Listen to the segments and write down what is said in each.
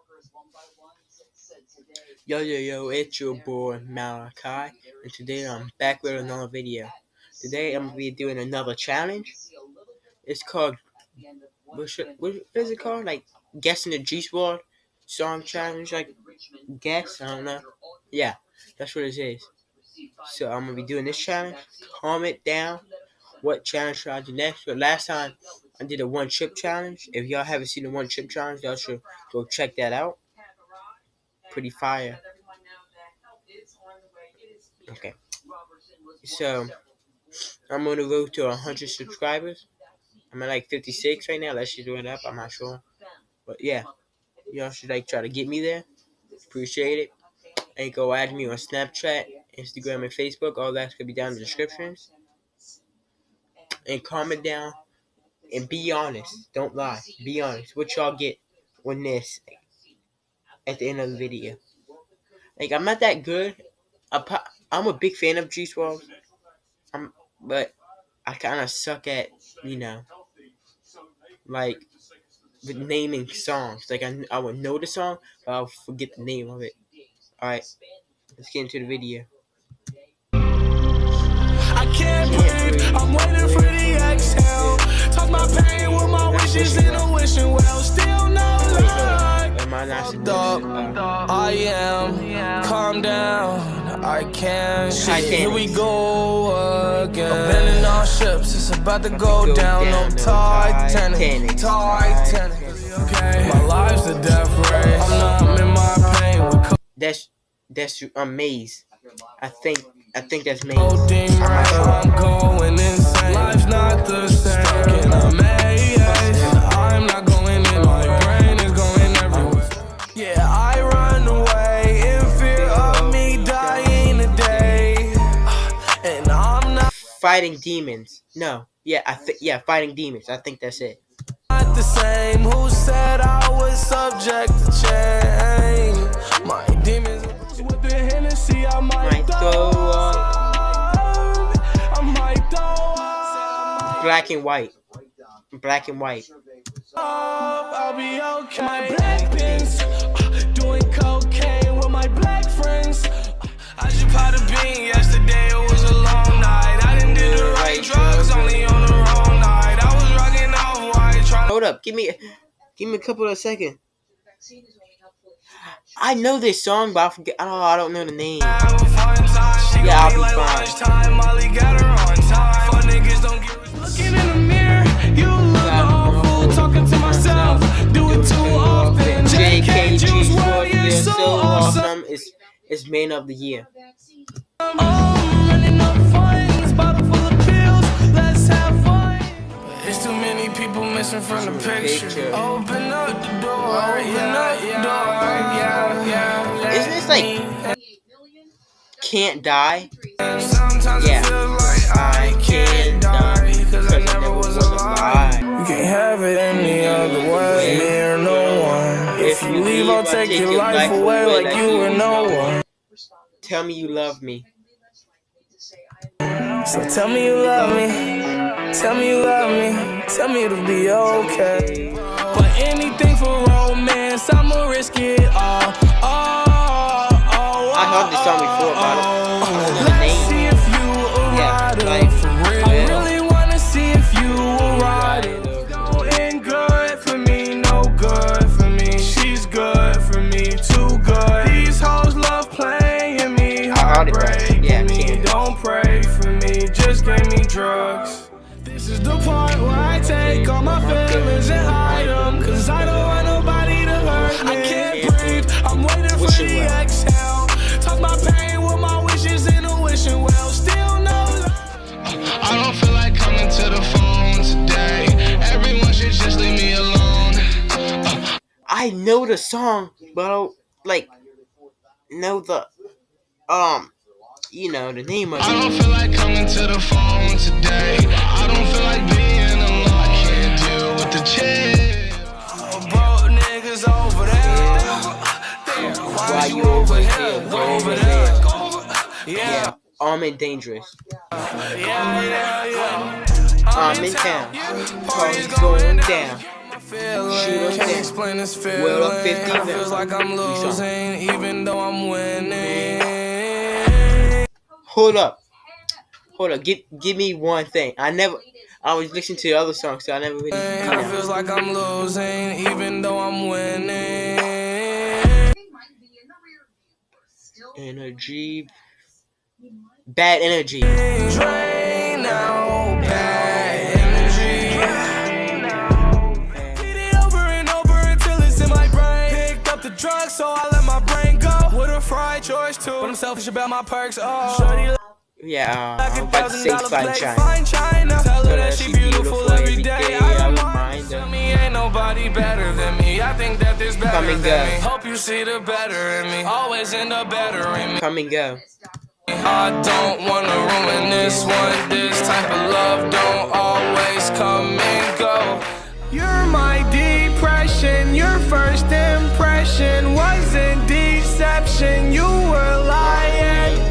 Yo, it's your boy Malachi, and today I'm back with another video. Today I'm going to be doing another challenge. It's called, what is it called? Like, guessing the Juice WRLD song challenge, like, guess? I don't know. Yeah, that's what it is. So I'm going to be doing this challenge. Comment down what challenge should I do next. But last time I did a one chip challenge. If y'all haven't seen the one chip challenge, y'all should go check that out. Pretty fire. Okay. So I'm on the road to 100 subscribers. I'm at like 56 right now. Let's just do it up. I'm not sure. But yeah. Y'all should like try to get me there. Appreciate it. And go add me on Snapchat, Instagram, and Facebook. All that's gonna be down in the descriptions. And comment down and be honest. Don't lie. Be honest. What y'all get on this at the end of the video. Like, I'm not that good. I'm a big fan of Juice WRLD. But I kind of suck at, like, with naming songs. Like, I would know the song, but I'll forget the name of it. Alright, let's get into the video. I can't breathe, I'm waiting for the exhale. Talk my pain with my wishes in a wishing well. Still no lie. I am, calm down, I can't. Here we go again. Abandoning all ships, it's about to go down. No Titanic. Okay, my life's a death ray. I'm not in my pain. That's amazing. I think that's amazing. I'm going insane. Life's not the same. Stuck in a maze. I'm not going in. My brain is going everywhere. Yeah, I run away in fear of me dying today. And I'm not fighting demons. No. Yeah, fighting demons. I think that's it. Not the same. Who said I was subject to change? My demons with the Hennessy, I might throw up. Black and white. I'll be okay. My black pins, doing cocaine with my black friends. I just popped a bean yesterday. It was a long night. I didn't do the right drugs, only on the wrong night. I was rocking off white. Hold up, give me a couple of seconds. I know this song, but I forget. Oh, I don't know the name. Yeah, I'll be fine. Looking in the mirror, you look awful. Talking to myself, do it too often. JK, Juice WRLD, you're so awesome. It's man of the year. Running up funds, bottle full of pills. Let's have fun. There's too many people missing from the picture. Open up the door. Yeah. Isn't this like Can't Die? Yeah. I can't die because I never was alive. You can't have it any other way. Me or no one. If you leave, I'll take your life away like you were no one. Tell me you love me. So tell me you love me. Tell me you love me. Tell me it'll be okay. But anything for romance, I'ma risk it all. I heard this song before, but let's see if you a rider for real. I really wanna see if you a rider. Going good for me, no good for me. She's good for me, too good. These hoes love playing me, heartbreaking me. Don't pray for me, just gave me drugs. This is the part where I take all my feelings and hide them, cause I don't want nobody to hurt me. I can't breathe, I'm waiting for the exhale. Talk my pain with my wishes in a wishing well. Still no I don't feel like coming to the phone today. Everyone should just leave me alone. I know the song, but I don't, like, know the, the name of it. I don't feel like coming to the phone today. I don't feel like being alone. I can't deal with the chill. Broke niggas over there. Why you over here? Go over there. Yeah, I'm in dangerous. Yeah. I'm in town. Party's going down. Shoot us down. Explain this feeling. World up 50. I feel like I'm losing, even though I'm winning. Hold up. Give me one thing. I was listening to the other songs, so I never really. I feel like I'm losing, even though I'm winning. Energy. Bad energy. Drain out bad energy. Did it over and over until it's in my brain. Picked up the drugs, so I let my brain go. Would've fried yours too, but I'm selfish about my perks. Oh, shorty. Yeah, I'm about to say Fine China. Tell her that she beautiful every day. I remind her, me ain't nobody better than me. I think that there's better than me. Hope you see the better in me. Always end up better in me. Come and go. I don't wanna ruin this one. This type of love don't always come and go. You're my depression. Your first impression wasn't deception. You were lying.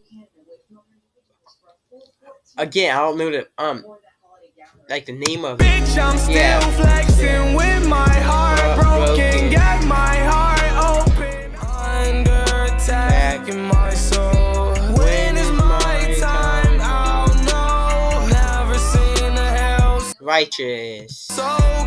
Again, I don't know the like the name of it. Bitch, I'm still flexing with my heart broken. Got my heart open. Under attack in my soul. When is my time? I'll know. Never seen a hell Righteous. so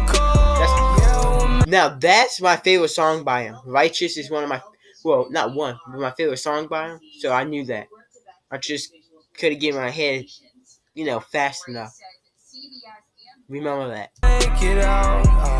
cold. Now that's my favorite song by him. Righteous is one of my, well, not one, but my favorite song by him. So I knew that. I just couldn't get in my head, fast enough. Remember that. Make it out.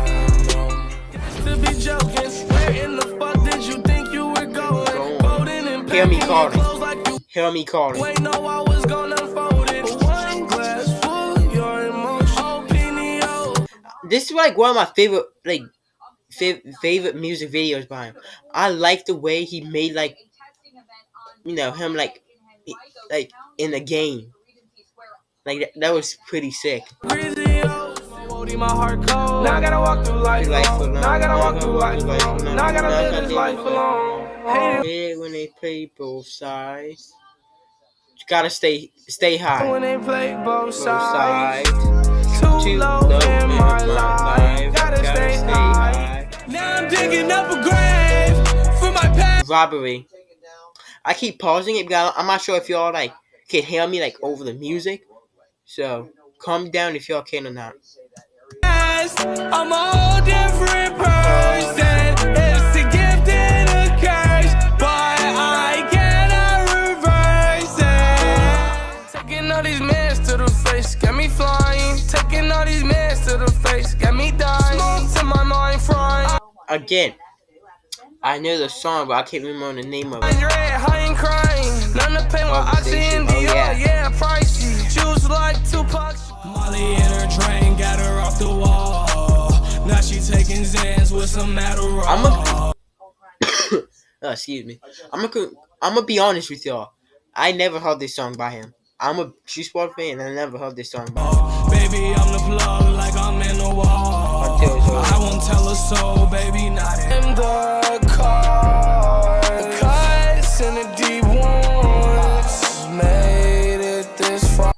To be joking, where in the fuck did you think you were going? Hear me calling. Hear me calling. Wait, no, I was gonna fold it. One glass full, your emotional opinion. This is like one of my favorite, favorite music videos by him. I like the way he made him like in a game. Like that was pretty sick. My heart cold. Now I gotta walk through life alone. Now I gotta walk through life alone. Now I gotta live this life alone. Yeah, when they play both sides, you gotta stay high. When they play both sides, too low in my life. Gotta stay high. Now I'm digging up a grave for my past. Robbery. I keep pausing it because I'm not sure if y'all can hear me over the music. So calm down if y'all can or not. I'm a whole different person. It's a gift and a curse, but I cannot reverse it. Taking all these mans to the face, got me flying. Taking all these mans to the face, got me dying. Smoke to my mind frying. Again, I know the song, but I can't remember the name of it. I ain't crying. None to pay my oxygen. Yeah, pricey. Juice like Tupac. Molly in her drain, got her off the wall. Now she taking Zans with some Adderall. Excuse me. I'm gonna be honest with y'all. I never heard this song by him. I'm a Juice WRLD fan, and I never heard this song by him. Baby, I'm the plug like I'm in the wall. I won't tell a soul, baby, not in the car. The cuts and the deep wounds made it this far.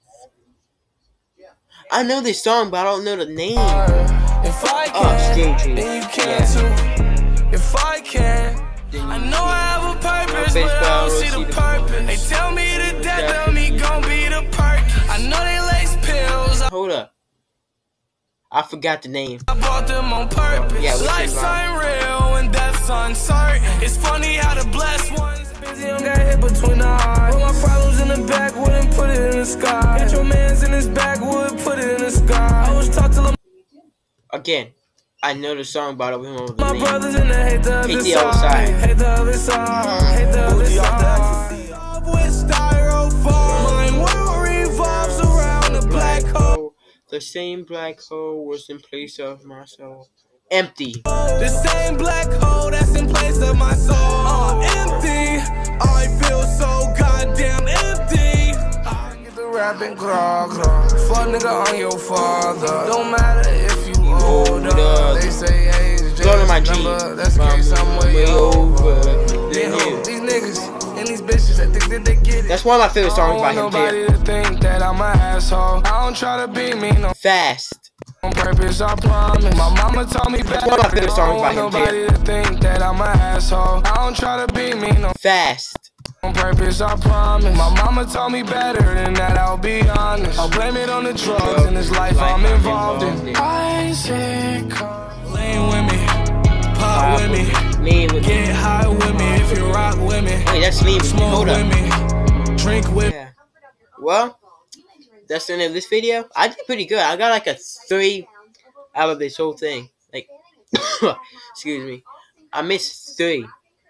I know this song, but I don't know the name. If I can, then you can too. If I can, I know I have a purpose, but I don't see the purpose. They tell me the death of me gon' be the perk. I know they lace pills. Hold up. I forgot the name. I bought them on purpose. Yeah, life's unreal and death's uncertain. It's funny how the blessed ones busy don't got hit between the eyes. Put my problems in the backwood and put it in the sky. Got your man's in his backwood, put it in the sky. I was taught to again. I know the song, but I don't remember the my name. brothers in the hate the other side. Hate the other side. Hate the other side. With styrofoam, my world revolves around the black hole. The same black hole was in place of my soul. Empty. The same black hole that's in place of my soul. Empty. I feel so goddamn empty. I get the rapping grog. Fuck nigga on your father. Don't matter if you older. They say age is just a number. That's the case I'm way over. These niggas and these bitches, I think that they get it. That's one of my favorite songs by him, nobody to think that I'm an asshole. I don't try to be me no. Fast. On purpose, I promise. My mama told me better. One of my favorite songs by I don't him, want nobody to think that I'm an asshole. I don't try to be me, no. Fast. On purpose, I promise. My mama told me better than that, I'll be honest. I'll blame it on the drugs in this life I'm involved in. I say, lean with me, pop with me, get high with me if you rock with me. Wait, that's lean. Smoke with me, drink with me. Yeah. Well, that's the end of this video. I did pretty good. I got like a 3 out of this whole thing. Like, excuse me. I missed 3.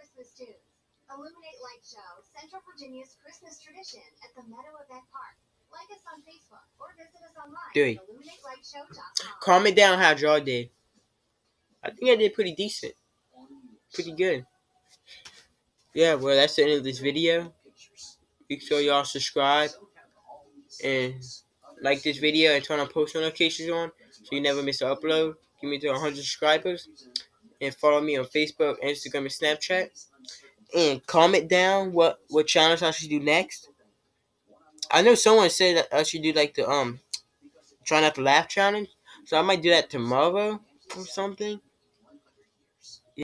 Three. Comment down how y'all did. I think I did pretty decent. Pretty good. Yeah, well, that's the end of this video. Make sure y'all subscribe and like this video and turn on post notifications on so you never miss an upload. Give me to 100 subscribers. And follow me on Facebook, Instagram, and Snapchat. And comment down what challenge I should do next. I know someone said that I should do like the try not to laugh challenge. So I might do that tomorrow or something.